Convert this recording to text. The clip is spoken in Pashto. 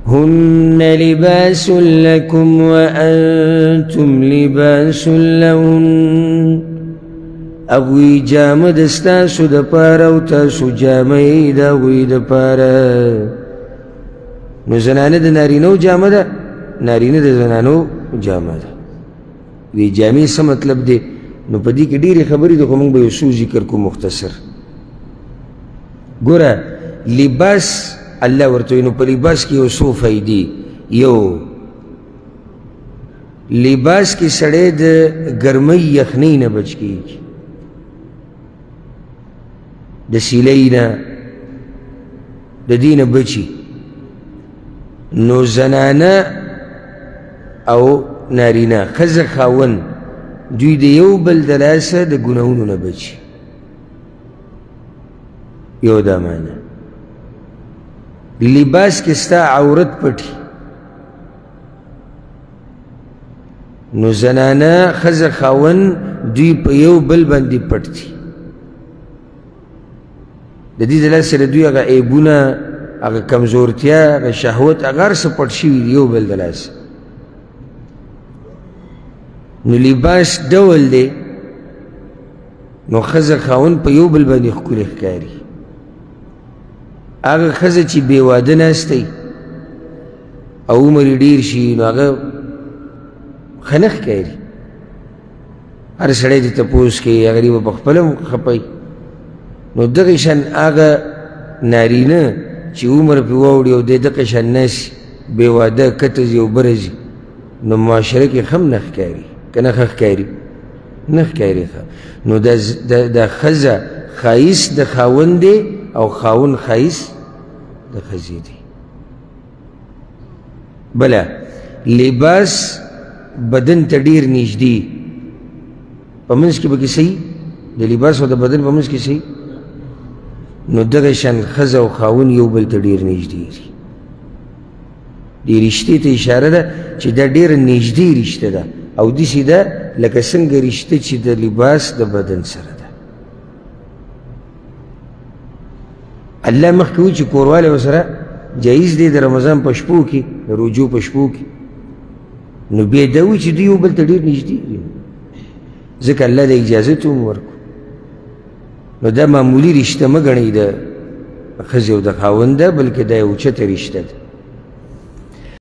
هن لباس لكم وأنتم لباس لهن اغوی جامه دستاسو د پاره او تاسو جامه د اغوی د پاره نو زنانه د نارینو جامه ده نارینه د زنانو جامه ده وی جامې څه مطلب دی نو په دې کې ډېرې خبرې دي خو موږ به یو څو ذکر کوو مختصر ګوره لباس الله ورته وایي نو په لباس کې یو څو فایدې یو لباس کې سړی د ګرمۍ یخنۍ نه بچ کېږي د سیلۍ نه د دې نه بچي نو زنانه او نارینه ښځه خاوند دوی د یو بل د لاسه د ګناهونو نه بچي یو دا معنی لباس کې ستا عورت پټي نو زنانه ښځه خاوند دوی په یو بل باندې پټ دي د دې د لاسه سره دوی هغه عیبونه هغه کمزورتیا هغه شهوت هغه هر څه پټ شوي دي یو بل د لاسه نو لباس ډول دی نو ښځه خاوند په یو بل باندې ښکلي ښکاري هغه ښځه چې بې واده ناستی او عمر یې ډېر شي نو هغه ښه نه ښکاري هر سړی دې تپوس کوي هغه دې به په خپله هم خپوي نو دغه شان هغه نارینه چې عمر پرې واوړي او دی دغه شان ناسي بې واده کته ځي او بره ځي نو معاشره کې ښه هم نه ښکاري که نه ښه ښکاري نه ښکاري ښه نو دا ښځه ښایست د خاوند دی او خاوند ښایست د ښځې دی بله لباس بدن ته ډېر نږدې په منځ کې به کې صحیح د لباس او د بدن په منځ کې صحیح نو دغه شان ښځه او خاوند یو بل ته ډېر نږدې دي دې رشتې ته اشاره ده چې دا ډېره نږدې رشته ده او داسې ده لکه څنګه رشته چې د لباس د بدن سره ده الله مخکې وایي چې کوروالی ورسره جایز دی د رمضان په شپو کې د روجو په شپو کې نو بیا دا وایي چې دوی یو بل ته ډېر نږدې دي ځکه الله د اجازت هم ورکړو نو دا معمولي رشته مه ګڼئ د ښځې او د خاوند ده بلکې دا یو اوچته رشته ده